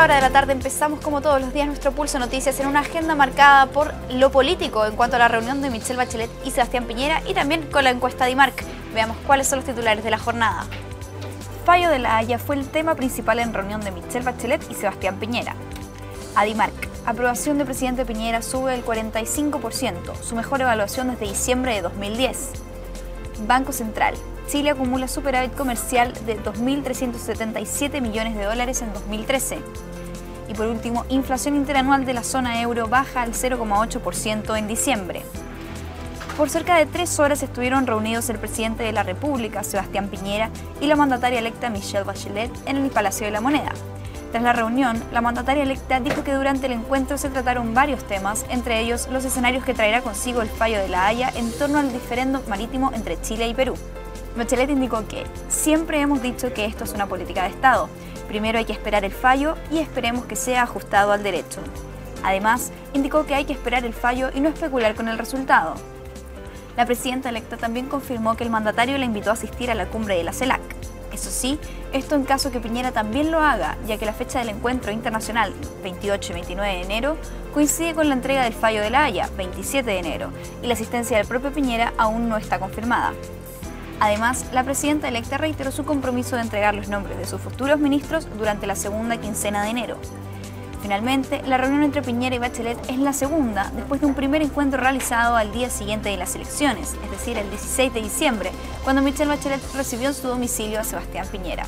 hora de la tarde empezamos como todos los días nuestro Pulso Noticias en una agenda marcada por lo político en cuanto a la reunión de Michelle Bachelet y Sebastián Piñera y también con la encuesta Dimarc. Veamos cuáles son los titulares de la jornada. Fallo de La Haya fue el tema principal en reunión de Michelle Bachelet y Sebastián Piñera. Dimarc, aprobación del presidente Piñera sube el 45%, su mejor evaluación desde diciembre de 2010. Banco Central. Chile acumula superávit comercial de 2.377 millones de dólares en 2013. Y por último, inflación interanual de la zona euro baja al 0,8% en diciembre. Por cerca de 3 horas estuvieron reunidos el presidente de la República, Sebastián Piñera, y la mandataria electa Michelle Bachelet en el Palacio de la Moneda. Tras la reunión, la mandataria electa dijo que durante el encuentro se trataron varios temas, entre ellos los escenarios que traerá consigo el fallo de La Haya en torno al diferendo marítimo entre Chile y Perú. Bachelet indicó que siempre hemos dicho que esto es una política de Estado. Primero hay que esperar el fallo y esperemos que sea ajustado al derecho. Además, indicó que hay que esperar el fallo y no especular con el resultado. La presidenta electa también confirmó que el mandatario la invitó a asistir a la cumbre de la CELAC. Eso sí, esto en caso que Piñera también lo haga, ya que la fecha del encuentro internacional, 28 y 29 de enero, coincide con la entrega del fallo de La Haya, 27 de enero, y la asistencia del propio Piñera aún no está confirmada. Además, la presidenta electa reiteró su compromiso de entregar los nombres de sus futuros ministros durante la segunda quincena de enero. Finalmente, la reunión entre Piñera y Bachelet es la segunda, después de un primer encuentro realizado al día siguiente de las elecciones, es decir, el 16 de diciembre, cuando Michelle Bachelet recibió en su domicilio a Sebastián Piñera.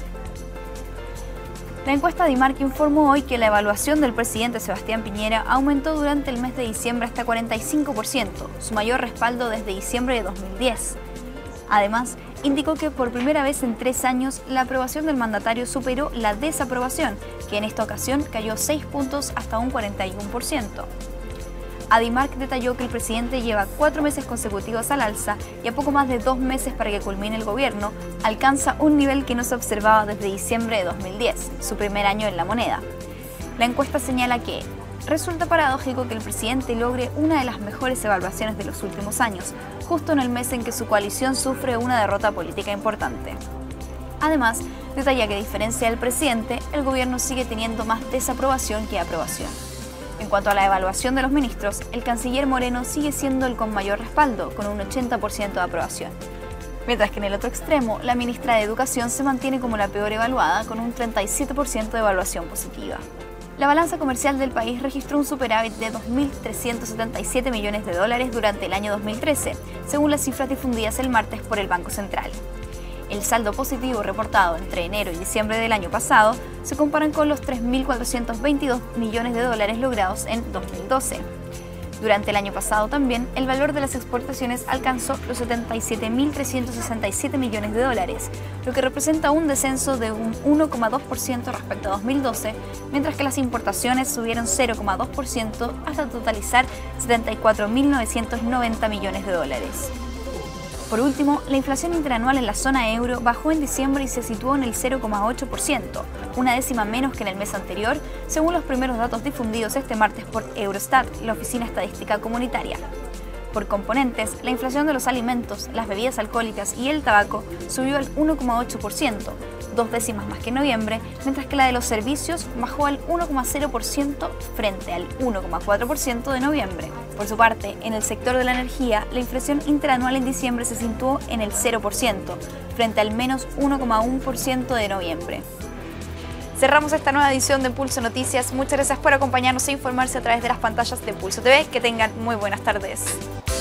La encuesta Dimarc informó hoy que la evaluación del presidente Sebastián Piñera aumentó durante el mes de diciembre hasta 45%, su mayor respaldo desde diciembre de 2010. Además, indicó que por primera vez en 3 años la aprobación del mandatario superó la desaprobación, que en esta ocasión cayó 6 puntos hasta un 41%. Dimarc detalló que el presidente lleva 4 meses consecutivos al alza y a poco más de 2 meses para que culmine el gobierno, alcanza un nivel que no se observaba desde diciembre de 2010, su primer año en la moneda. La encuesta señala que resulta paradójico que el presidente logre una de las mejores evaluaciones de los últimos años, justo en el mes en que su coalición sufre una derrota política importante. Además, detalla que a diferencia del presidente, el gobierno sigue teniendo más desaprobación que aprobación. En cuanto a la evaluación de los ministros, el canciller Moreno sigue siendo el con mayor respaldo, con un 80% de aprobación. Mientras que en el otro extremo, la ministra de Educación se mantiene como la peor evaluada, con un 37% de evaluación positiva. La balanza comercial del país registró un superávit de 2.377 millones de dólares durante el año 2013, según las cifras difundidas el martes por el Banco Central. El saldo positivo reportado entre enero y diciembre del año pasado se comparan con los 3.422 millones de dólares logrados en 2012. Durante el año pasado también, el valor de las exportaciones alcanzó los 77.367 millones de dólares, lo que representa un descenso de un 1,2% respecto a 2012, mientras que las importaciones subieron 0,2% hasta totalizar 74.990 millones de dólares. Por último, la inflación interanual en la zona euro bajó en diciembre y se situó en el 0,8%, una décima menos que en el mes anterior, según los primeros datos difundidos este martes por Eurostat, la Oficina Estadística Comunitaria. Por componentes, la inflación de los alimentos, las bebidas alcohólicas y el tabaco subió al 1,8%, 2 décimas más que en noviembre, mientras que la de los servicios bajó al 1,0% frente al 1,4% de noviembre. Por su parte, en el sector de la energía, la inflación interanual en diciembre se situó en el 0%, frente al menos 1,1% de noviembre. Cerramos esta nueva edición de Pulso Noticias. Muchas gracias por acompañarnos e informarse a través de las pantallas de Pulso TV. Que tengan muy buenas tardes.